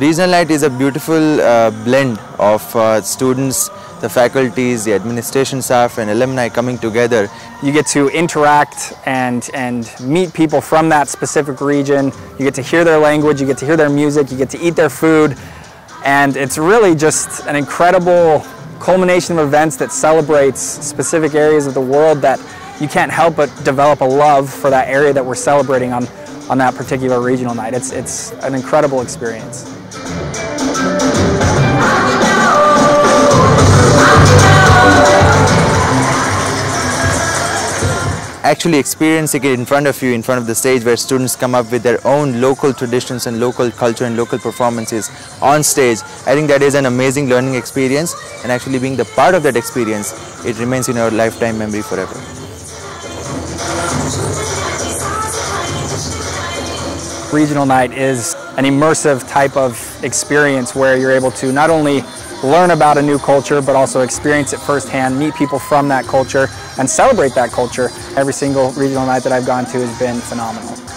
Regional night is a beautiful blend of students, the faculties, the administration staff and alumni coming together. You get to interact and meet people from that specific region. You get to hear their language, you get to hear their music, you get to eat their food. And it's really just an incredible culmination of events that celebrates specific areas of the world that you can't help but develop a love for that area that we're celebrating on that particular regional night. It's an incredible experience. Actually experiencing it in front of you, in front of the stage, where students come up with their own local traditions and local culture and local performances on stage. I think that is an amazing learning experience, and actually being the part of that experience, it remains in our lifetime memory forever. Regional night is an immersive type of experience where you're able to not only learn about a new culture, but also experience it firsthand, meet people from that culture, and celebrate that culture. Every single regional night that I've gone to has been phenomenal.